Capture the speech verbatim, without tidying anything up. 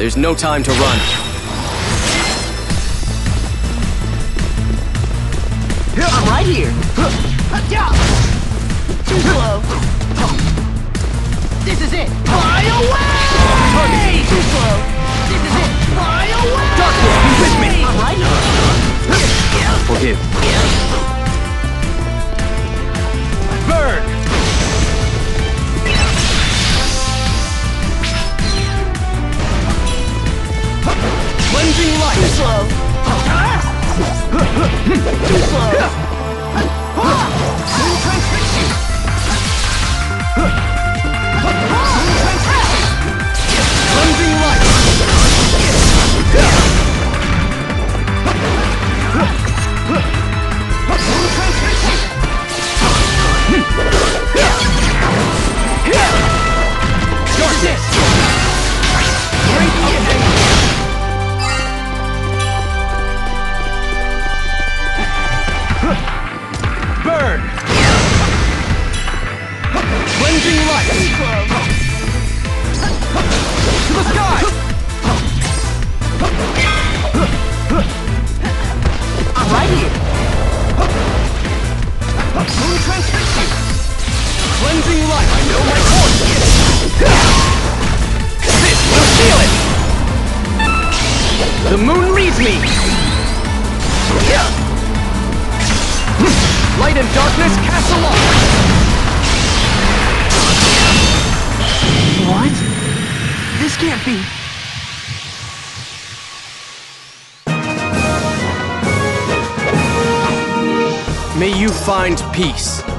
There's no time to run. I'm right here. Too slow. This is it. Fly away! Too slow. This is it. Fly away! Darkness, be with me! I'm right here. Forgive. Burn! Cleansing light! Too slow. Too slow. Moon transfixing! Cleansing light! Moon transfixing! Darkness! Strength of anger! Burn! Cleansing light! To the sky! I'm right here. Moon transfixing! Cleansing light! I know my course! This will seal it! The moon leads me! Light and darkness cast along! What? This can't be. May you find peace.